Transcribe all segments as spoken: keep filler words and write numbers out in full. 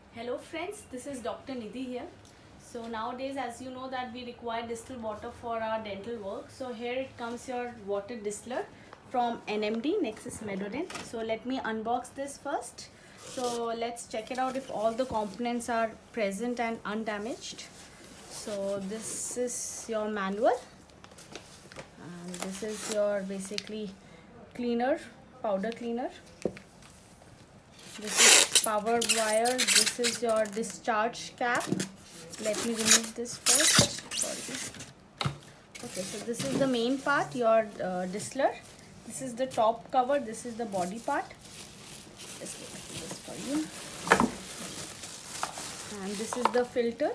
Hello friends, this is Doctor Nidhi here. So nowadays, as you know, that we require distilled water for our dental work. So here it comes your water distiller from N M D, Nexus Medodent. So let me unbox this first. So let's check it out if all the components are present and undamaged. So this is your manual, and this is your basically cleaner, powder cleaner. This is power wire. This is your discharge cap. Let me remove this first. Sorry. Okay, so this is the main part, your uh, distiller. This is the top cover. This is the body part. Just let me do this for you. And this is the filter.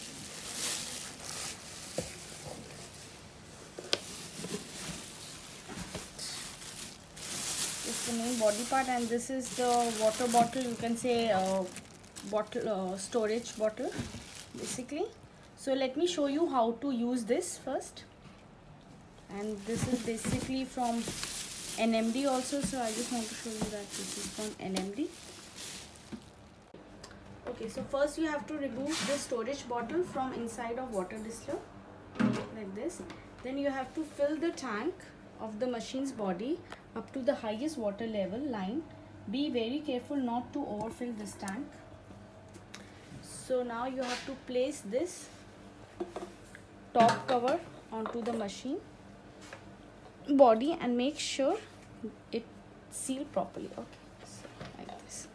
The main body part, and this is the water bottle, you can say uh, bottle uh, storage bottle basically. So let me show you how to use this first. And this is basically from N M D also, so I just want to show you that this is from N M D. Okay, so first you have to remove the storage bottle from inside of water distiller like this. Then you have to fill the tank of the machine's body up to the highest water level line. Be very careful not to overfill this tank. So now you have to place this top cover onto the machine body and make sure it sealed properly. Okay, so like this.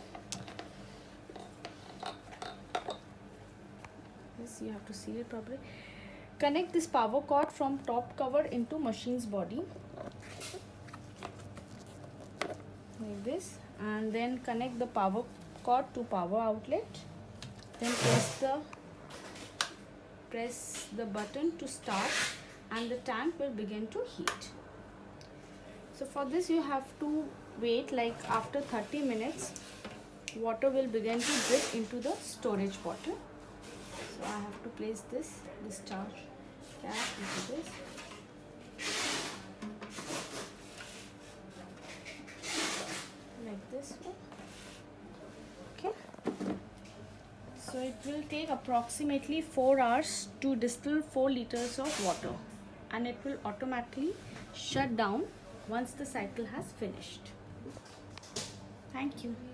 This you have to seal it properly. Connect this power cord from top cover into machine's body like this, and then connect the power cord to power outlet. Then press the press the button to start, and the tank will begin to heat. So for this you have to wait, like after thirty minutes water will begin to drip into the storage bottle. So I have to place this discharge cap into this. Like this one. Okay. So it will take approximately four hours to distill four liters of water, and it will automatically shut down once the cycle has finished. Thank you.